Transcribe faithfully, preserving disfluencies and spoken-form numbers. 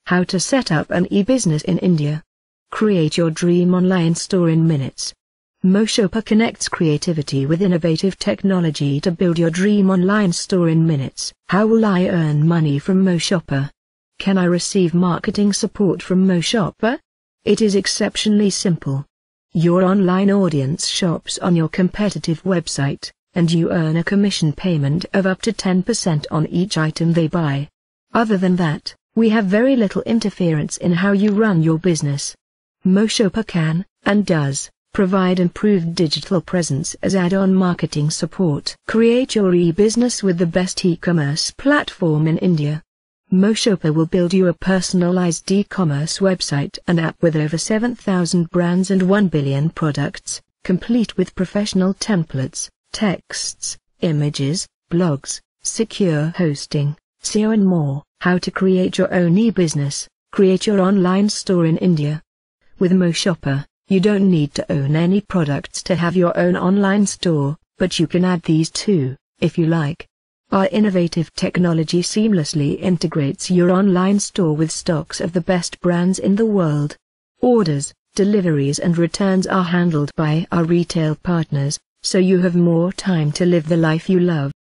How to set up an e-business in India. Create your dream online store in minutes. MoShopper connects creativity with innovative technology to build your dream online store in minutes. How will I earn money from MoShopper? Can I receive marketing support from MoShopper? It is exceptionally simple. Your online audience shops on your competitive website, and you earn a commission payment of up to ten percent on each item they buy. Other than that, we have very little interference in how you run your business. MoShopper can, and does, provide improved digital presence as add-on marketing support. Create your e-business with the best e-commerce platform in India. MoShopper will build you a personalized e-commerce website and app with over seven thousand brands and one billion products, complete with professional templates, texts, images, blogs, secure hosting, S E O and more. How to create your own e-business. Create your online store in India. With MoShopper, you don't need to own any products to have your own online store, but you can add these too, if you like. Our innovative technology seamlessly integrates your online store with stocks of the best brands in the world. Orders, deliveries and returns are handled by our retail partners, so you have more time to live the life you love.